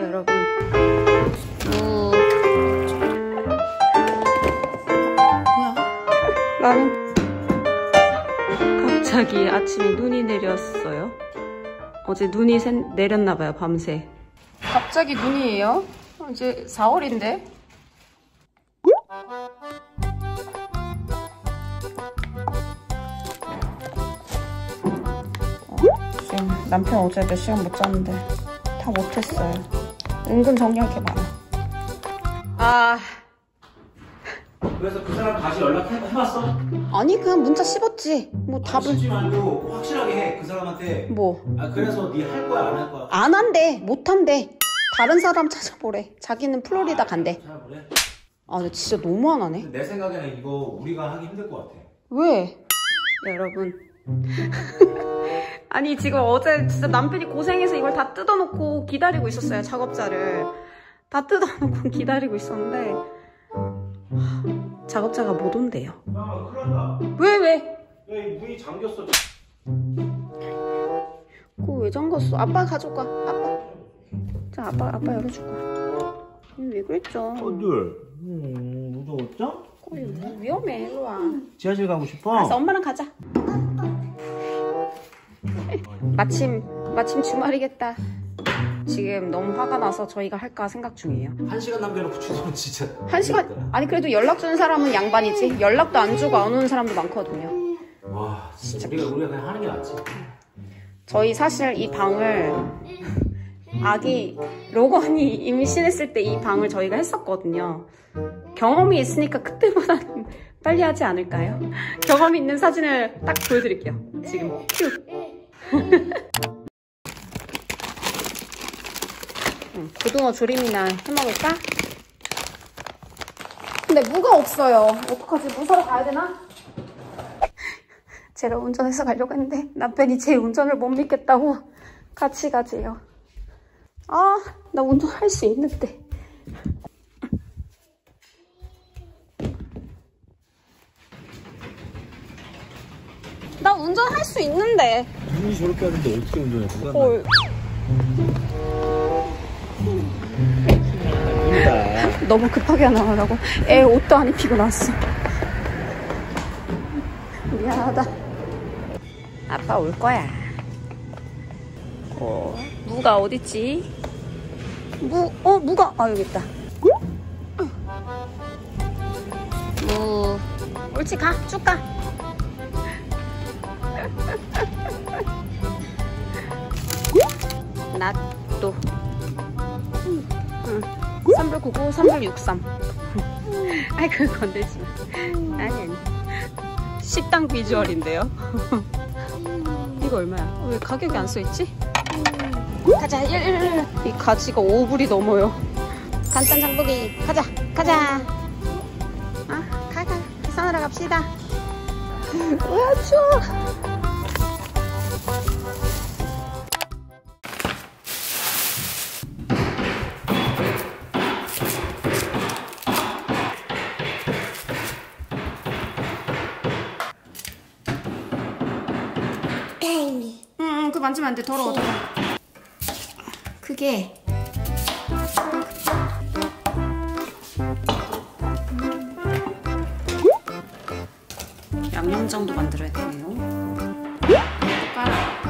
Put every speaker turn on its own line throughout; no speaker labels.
여러분. 뭐야? 나는 갑자기 아침에 눈이 내렸어요. 어제 눈이 내렸나봐요, 밤새. 갑자기 눈이에요? 이제 4월인데? 지금 남편 어제 몇 시간 못 잤는데 다 못했어요. 은근 정리할 게 많아.
그래서 그 사람 다시 연락해봤어?
아니, 그냥 문자 씹었지. 뭐 답을.
씹지 말고 확실하게 해, 그 사람한테.
뭐?
그래서 니 할 거야, 안 할 거야?
안 한대. 못 한대. 다른 사람 찾아보래. 자기는 플로리다 간대.
찾아보래?
나 진짜 너무 안 하네.
내 생각에는 이거 우리가 하기 힘들 것 같아.
왜? 여러분. 아니, 지금 어제 진짜 남편이 고생해서 이걸 다 뜯어놓고 기다리고 있었어요. 작업자를. 다 뜯어놓고 기다리고 있었는데 작업자가 못 온대요.
야, 큰일 난다.
왜?
야, 이 문이 잠겼어.
그거 왜 잠갔어? 아빠 가져가. 아빠. 자, 아빠 열어줄 거야. 왜 그랬죠?
어들, 무서웠죠?
위험해. 일로 와.
지하실 가고 싶어?
알았어, 엄마랑 가자. 마침 주말이겠다. 지금 너무 화가 나서 저희가 할까 생각 중이에요.
1시간 남겨놓고 주소는 진짜.
1시간? 아니, 그래도 연락 주는 사람은 양반이지. 연락도 안 주고 안 오는 사람도 많거든요.
와, 진짜 우리가 그냥 하는 게 낫지.
저희 사실 이 방을 아기 로건이 임신했을 때 이 방을 저희가 했었거든요. 경험이 있으니까 그때보다 빨리 하지 않을까요? 경험 있는 사진을 딱 보여드릴게요. 지금 큐. 고등어 조림이나 해먹을까? 근데 무가 없어요. 어떡하지? 무 사러 가야 되나? 제가 운전해서 가려고 했는데 남편이 제 운전을 못 믿겠다고 같이 가재요. 나 운전할 수 있는데. 나 운전할 수 있는데.
눈이 저렇게 하는데 어떻게 운전해?
헐. 너무 급하게 나가라고 애 옷도 안 입히고 나왔어. 미안하다. 아빠 올 거야. 무가 어딨지? 무가 여기 있다. 무 옳지, 가, 쭉 가. 낫또 3불99 3불63 아이, 그거 건들지 마. 아니 식당 비주얼인데요. 이거 얼마야? 왜 가격이 안 써있지? 가자. 이 가지가 5불이 넘어요. 간단 장보기 가자. 가자. 계산하러 갑시다. 우와, 추워. 그거 만지면 안 돼. 더러워. 그게 양념장도 만들어야 되네요. 숟가락.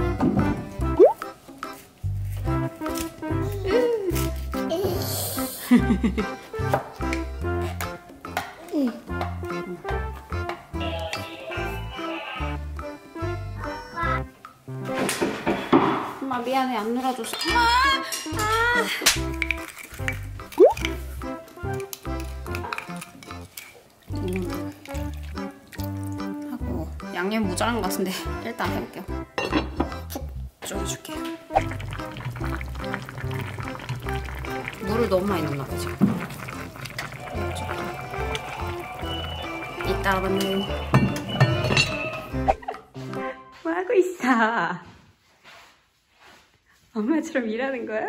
엄마 미안해, 안 놀아줘서. 하고 양념 모자란 것 같은데 일단 해볼게요. 푹 졸여줄게요. 물을 너무 많이 넣나 봐 지금. 이따가는 뭐 하고 있어? 엄마처럼 일하는 거야?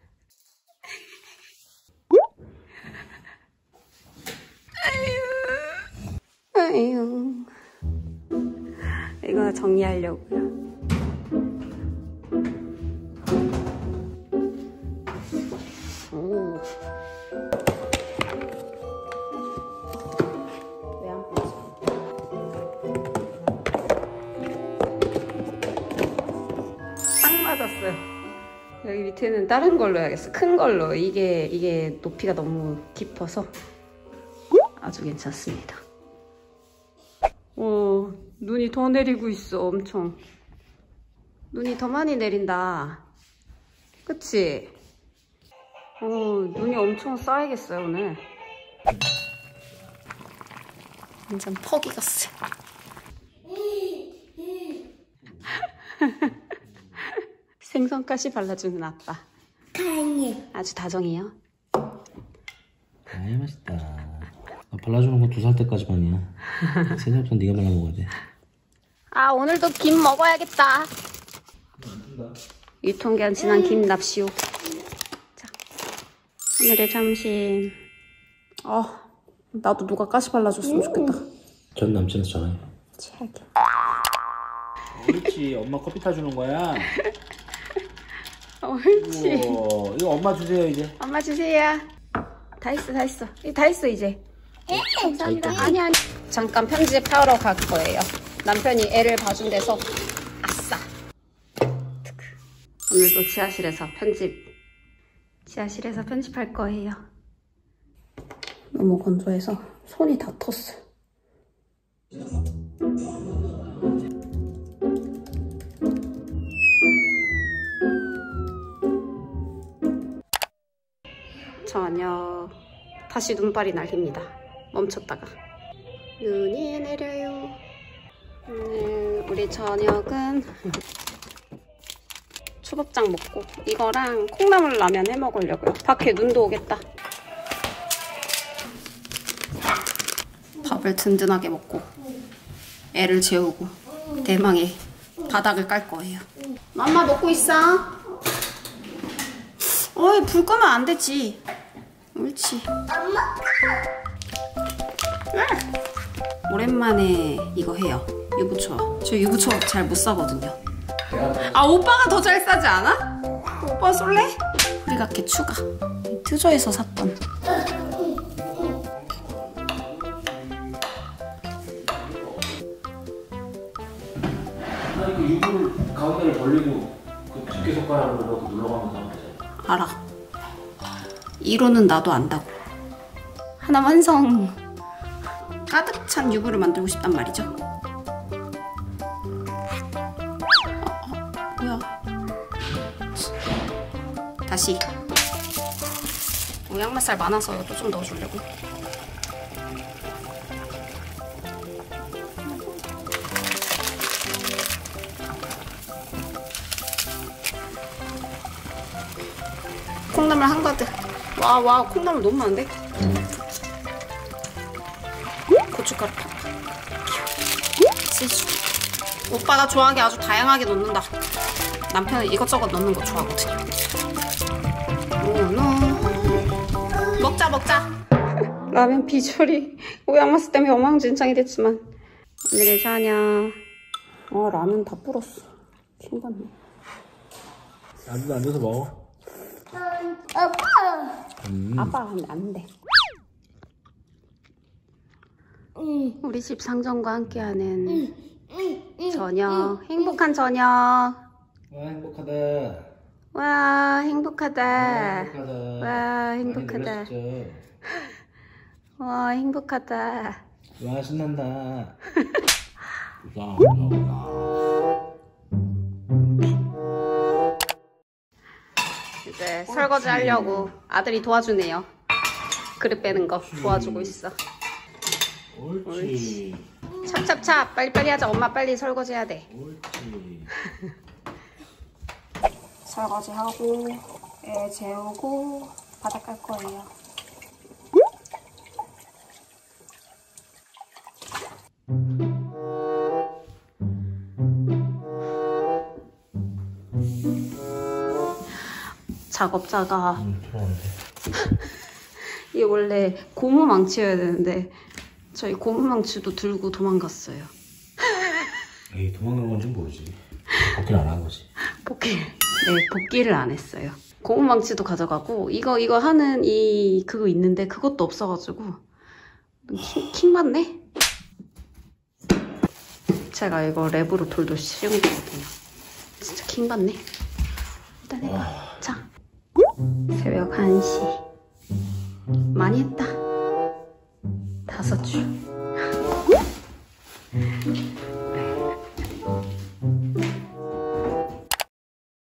아유. 이거 정리하려고요. 오. 왜 안 빼지? 딱 맞았어요. 여기 밑에는 다른 걸로 해야겠어. 큰 걸로. 이게 높이가 너무 깊어서 아주 괜찮습니다. 오, 눈이 더 내리고 있어. 엄청. 눈이 더 많이 내린다. 그치? 눈이 엄청 쌓이겠어요, 오늘. 완전 퍽 익었어요. 생선가시 발라주는 아빠. 아주 다정해요.
아이 맛있다. 발라주는 거 2살 때까지만이야. 3살부터 네가 발라 먹어야 돼.
아, 오늘도 김 먹어야겠다. 유통기한 지난 김 납시오. 자, 오늘의 점심. 나도 누가 가시 발라줬으면 좋겠다.
전 남친한테 전화해.
최악이야.
옳지. 엄마 커피 타주는 거야.
옳지.
우와, 이거 엄마 주세요 이제.
엄마 주세요. 다 했어. 이거 다 했어 이제. 감사합니다. 아니. 잠깐 편집하러 갈 거예요. 남편이 애를 봐준 데서. 아싸. 오늘도 지하실에서 편집할 거예요. 너무 건조해서 손이 다 텄어. 저녁. 다시 눈발이 날립니다. 멈췄다가. 눈이 내려요. 우리 저녁은 초밥장 먹고 이거랑 콩나물 라면 해 먹으려고요. 밖에 눈도 오겠다. 밥을 든든하게 먹고 애를 재우고 대망의 바닥을 깔 거예요. 맘마 먹고 있어? 어이, 불 끄면 안 되지. 옳지. 엄마. 오랜만에 이거 해요. 유부초. 저 유부초 잘 못 사거든요. 아, 오빠가 더 잘 싸지 않아? 오빠 쏠래? 우리가 추가. 트조에서 샀던.
아니 그 유부를 가운데를 벌리고 그 두께 손가락으로 이렇게 눌러가면서 하면 되잖아.
알아. 이로는 나도 안다고. 하나 완성. 가득 찬 유부를 만들고 싶단 말이죠. 뭐야. 다시. 양맛살 많아서 이것도 좀 넣어주려고. 콩나물 한가득. 와, 콩나물 너무 많은데? 고춧가루 팍팍. 세수. 오빠가 좋아하게 아주 다양하게 넣는다. 남편은 이것저것 넣는 거 좋아하거든요. 먹자. 라면 비주얼이 오양맛스 때문에 엉망진창이 됐지만 오늘의 저녁. 라면 다 불었어. 킹받네.
앉아서 먹어.
아빠가 하면 안 돼. 우리 집 상정과 함께하는 저녁. 행복한 저녁.
와 행복하다.
와 행복하다.
와
행복하다. 와 행복하다.
와 신난다.
이제 설거지 하려고 아들이 도와주네요. 그릇 빼는 거 도와주고 있어.
옳지.
찹찹찹 빨리빨리 하자. 엄마 빨리 설거지 해야 돼.
옳지.
설거지하고 애 재우고 바닥 깔 거예요. 작업자가 이게 원래 고무망치여야 되는데 저희 고무망치도 들고 도망갔어요.
에이 도망간 건지 모르지. 복귀를 안 한 거지.
복귀를 안 했어요. 고무망치도 가져가고 이거 하는 그거 있는데 그것도 없어가지고 킹 받네? 제가 이거 랩으로 돌돌 씌운 거거든요. 진짜 킹 받네. 일단 해봐. 자, 새벽 1시 많이 했다. 5줄.